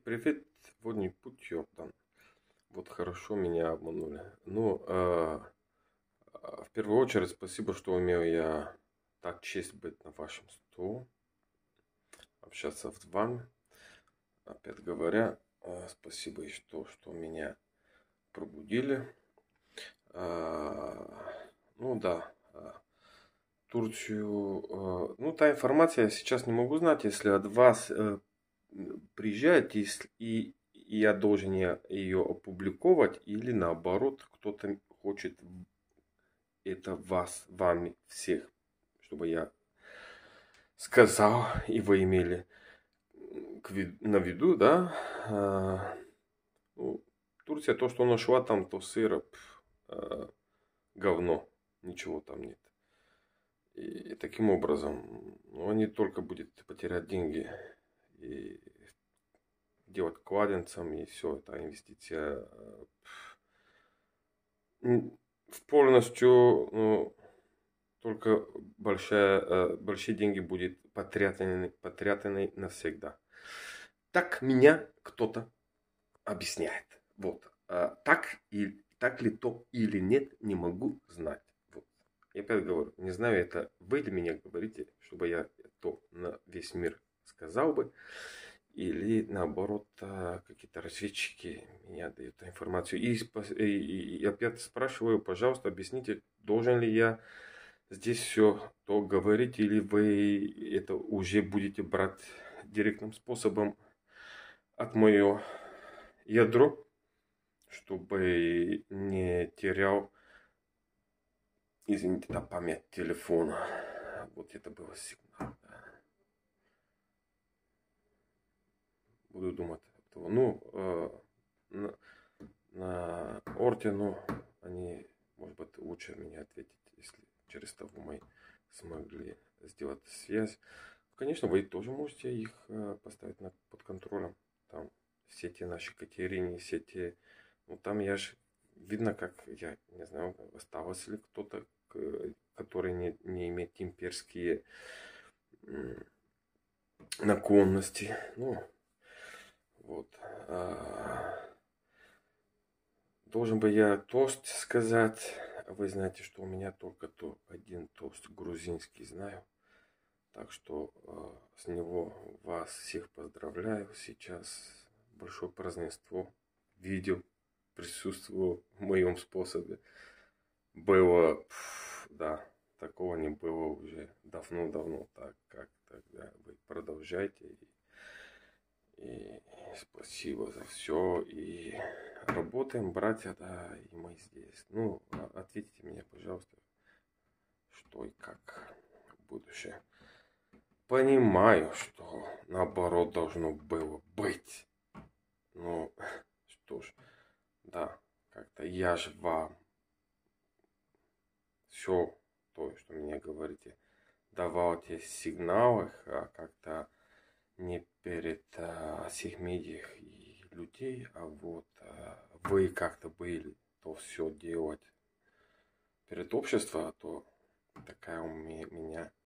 Привет, водный путь, ёптан. Вот хорошо меня обманули. В первую очередь, спасибо, что умею я так честь быть на вашем столе, общаться с вами. Опять говоря, спасибо и что меня пробудили. Ну да, Турцию. Ну, та информация я сейчас не могу знать, если от вас приезжает, и я должен ее опубликовать, или наоборот, кто-то хочет это вами всех, чтобы я сказал, и вы имели на виду, да? Ну, Турция, то, что нашла там, то сыроп, говно, ничего там нет. И таким образом, они только будут потерять деньги и делать кладенцам, и все, это инвестиция в полностью, только большие деньги будет потрясены навсегда. Так меня кто-то объясняет. Вот. Так ли то или нет, не могу знать. Вот. Я опять говорю, не знаю, это вы ли меня говорите, чтобы я то на весь мир сказал бы, или наоборот, какие-то разведчики меня дают информацию. И опять спрашиваю, пожалуйста, объясните, должен ли я здесь все то говорить, или вы это уже будете брать директным способом от моего ядро, чтобы не терял, извините, на память телефона. Вот это было сигнал. Буду думать. На ордену они, может быть, лучше меня ответить, если через того мы смогли сделать связь. Конечно, вы тоже можете их поставить под контролем. Там все те наши Катерине, все те... Ну, там я же... Видно, как, я не знаю, осталось ли кто-то, который не имеет имперские наклонности. Ну, вот. Должен бы я тост сказать. Вы знаете, что у меня только один тост грузинский знаю. Так что с него вас всех поздравляю. Сейчас большое празднество. Видео присутствовало в моем способе. Было, да, такого не было уже давно-давно. Так как тогда вы продолжайте. И спасибо за все. И работаем, братья, да, и мы здесь. Ну, ответьте мне, пожалуйста, что и как в будущее. Понимаю, что наоборот должно было быть. Ну, что ж, да, как-то я же вам все то, что мне говорите, давал те сигналы, как-то не перед всех медиах и людей, а вот вы как-то были то все делать перед обществом, а то такая у меня